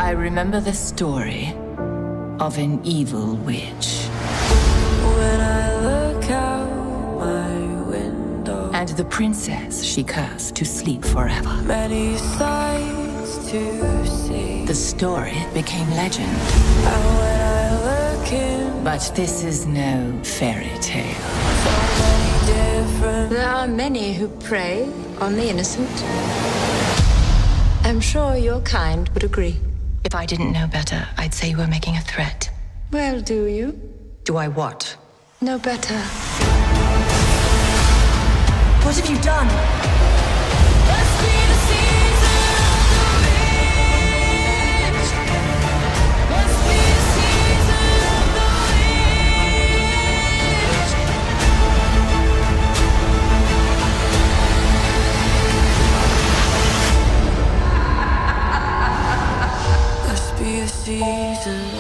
I remember the story of an evil witch. When I look out my window, And the princess she cursed to sleep forever. many sights to see. The story became legend. And when I look in, But this is no fairy tale. so many different. There are many who prey on the innocent. I'm sure your kind would agree. If I didn't know better, I'd say you were making a threat. Well, do you? Do I what? No better. What have you done? Must be the season of the witch. Must be the season of the witch. Must be a season